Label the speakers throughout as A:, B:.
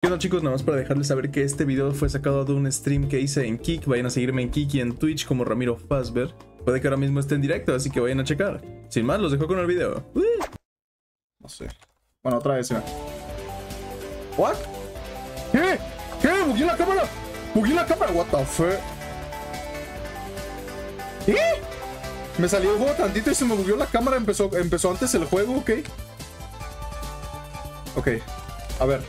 A: Bueno chicos, nada más para dejarles saber que este video fue sacado de un stream que hice en Kick. Vayan a seguirme en Kick y en Twitch como Ramiro Fazbear. Puede que ahora mismo esté en directo, así que vayan a checar. Sin más, los dejo con el video. No sé. Bueno, otra vez, mira. ¿What? ¿Qué? ¿Qué? ¿Bugué la cámara? ¿Bugué la cámara? What the fuck? ¿Qué? Me salió el juego tantito y se me bugueó la cámara. Empezó antes el juego, ok. Ok, a ver.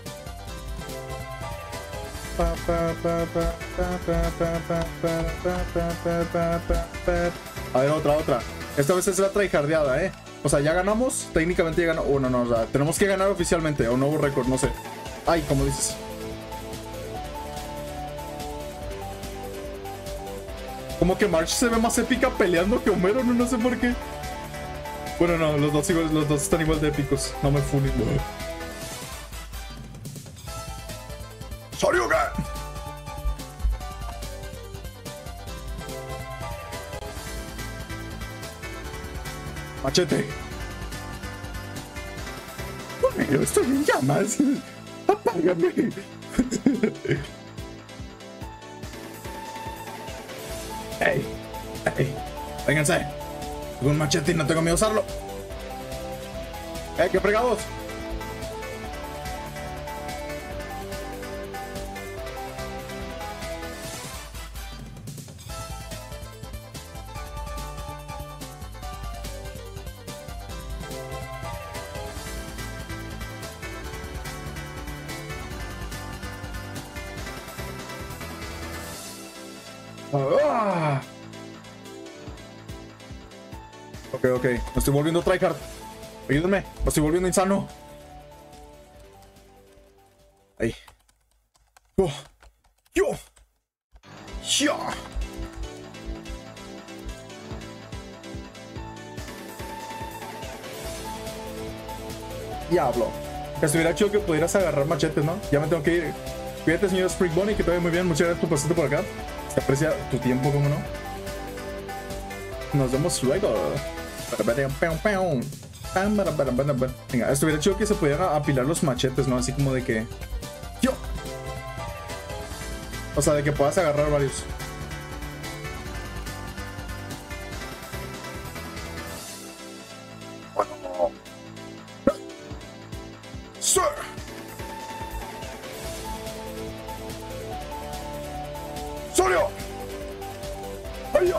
A: A ver, otra. Esta vez es la tryhardeada, O sea, ya ganamos. Técnicamente ya ganamos. No, o sea, tenemos que ganar oficialmente. O un nuevo récord, no sé. Ay, como dices. Como que March se ve más épica peleando que Homero, no sé por qué. Bueno, no, los dos están igual de épicos. No me funen. ¡Shoryuken! Machete. Homero, estoy en llamas. Apágame. ¡Ey! ¡Vénganse! Tengo un machete y no tengo miedo a usarlo. ¡Qué fregados! Ok, me estoy volviendo tryhard. Ayúdenme, me estoy volviendo insano. Ahí. Yo. Diablo. Estuviera chido que pudieras agarrar machetes, ¿no? Ya me tengo que ir. Cuídate, señor Spring Bunny, que te vaya muy bien. Muchas gracias por pasarte por acá. Se aprecia tu tiempo, ¿cómo no? Nos vemos luego. Venga, estuviera chido que se pudieran apilar los machetes, ¿no? Así como de que... ¡Yo! O sea, de que puedas agarrar varios. ¡Sir! ¡Sorio! ¡Ay,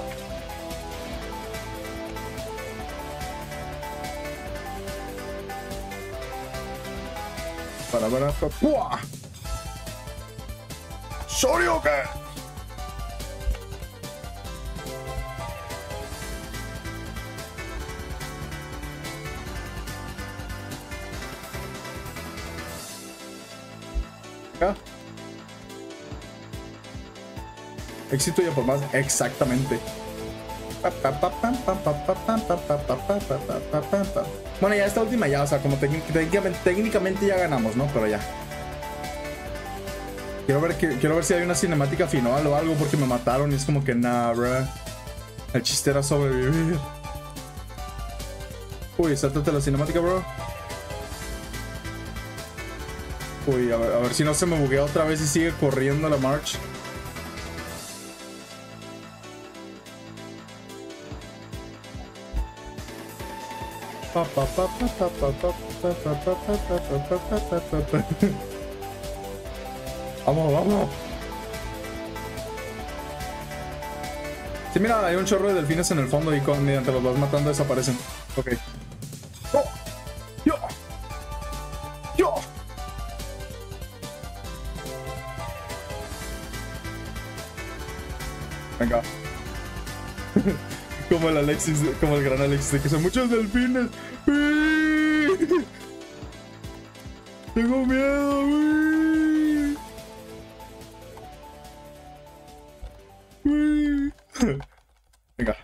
A: ¡Pua! ¡Shoryuken! ¿Acá? Éxito y a por más. Exactamente. Bueno, ya esta última ya, o sea, como técnicamente ya ganamos, ¿no? Pero ya. Quiero ver si hay una cinemática final o algo porque me mataron y es como que nah, bro. El chiste era sobrevivir. Uy, sáltate la cinemática, bro. Uy, a ver si no se me buguea otra vez y sigue corriendo la March. Vamos. Sí, mira, hay un chorro de delfines en el fondo y mediante los vas matando desaparecen. Ok. Yo. Venga. Como el Alexis, como el gran Alexis, de que son muchos delfines. Tengo miedo. Venga.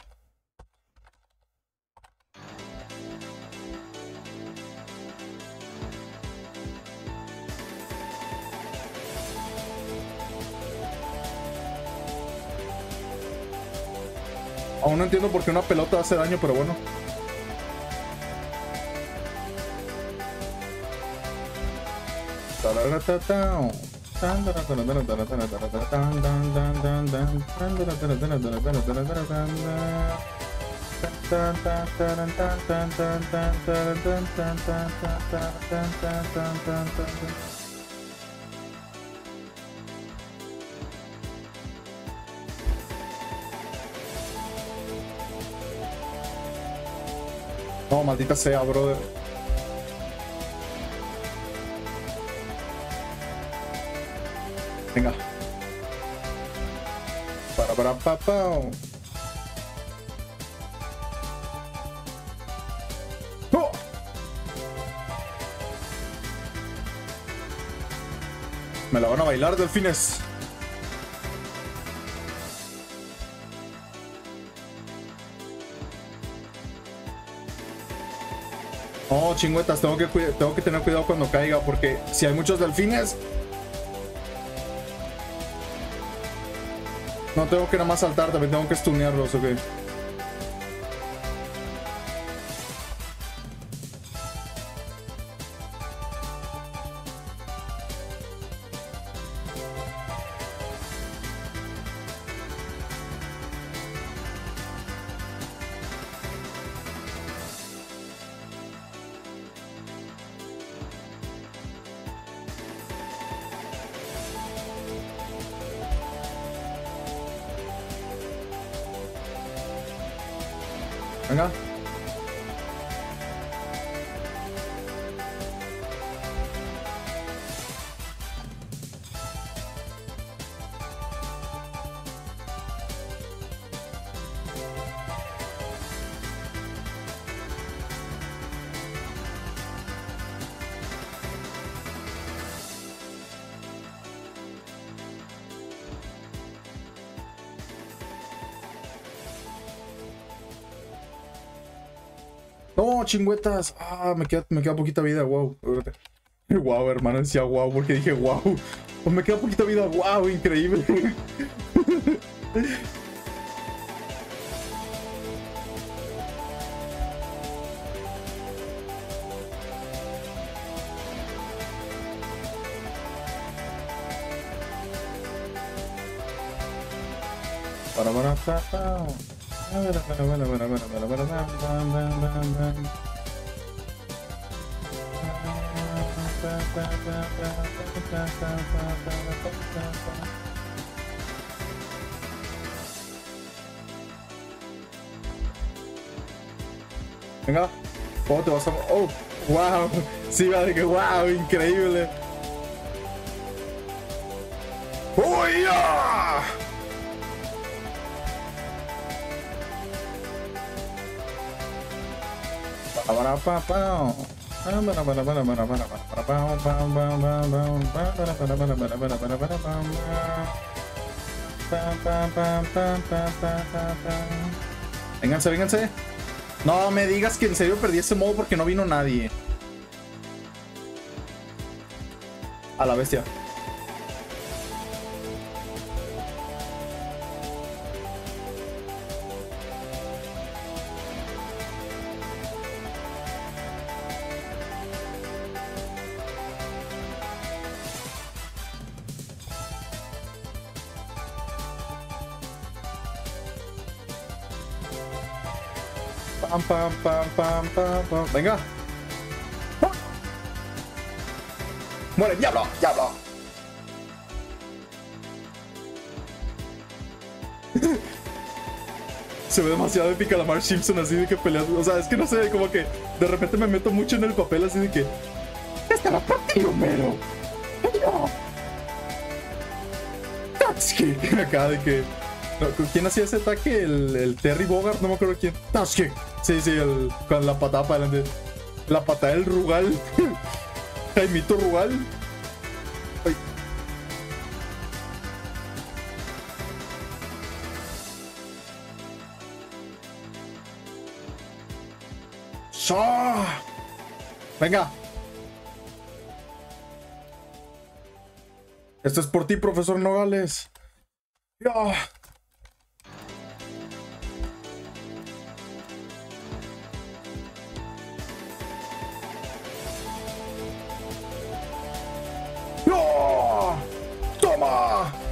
A: Aún no entiendo por qué una pelota hace daño, pero bueno. No, maldita sea, brother. Venga. Pa. ¡Oh! Me la van a bailar, delfines. No, chingüetas, tengo que tener cuidado cuando caiga, porque si hay muchos delfines, no tengo que nada más saltar, también tengo que stunearlos, ok. Venga. No, chingüetas. Ah, me queda poquita vida, wow. Wow, hermano, decía wow porque dije wow. Oh, me queda poquita vida, wow, increíble. Venga, ¿cómo te vas a...? Oh, wow, sí, va de que wow, increíble. ¡Oh, yeah! Vénganse, vénganse. No me digas que en serio perdí ese modo porque no vino nadie. A la bestia. Pam. Venga. Muere, diablo, diablo. Se ve demasiado épica la Marge Simpson así de que peleas. O sea, es que no sé, como que de repente me meto mucho en el papel así de que... ¡Esta va para ti, Homero! Tatsuki. Acá de que... ¿Quién hacía ese ataque? El Terry Bogard, no me acuerdo quién. Tatsuki. Sí, con la patada para adelante. La patada del Rugal. Jaimito Rugal. Ay. ¡Shaw! Venga. Esto es por ti, profesor Nogales. ¡Ya!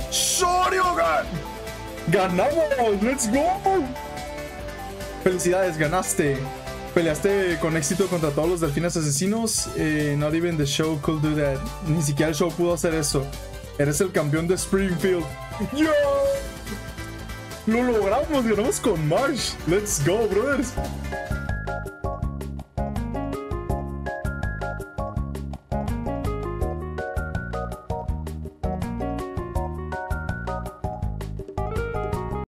A: Shoryuken. ¡Ganamos! ¡Let's go! Felicidades, ganaste. Peleaste con éxito contra todos los delfines asesinos. Not even the show could do that. Ni siquiera el show pudo hacer eso. Eres el campeón de Springfield. ¡Yo! Lo logramos, ganamos con Marsh. Let's go, brothers.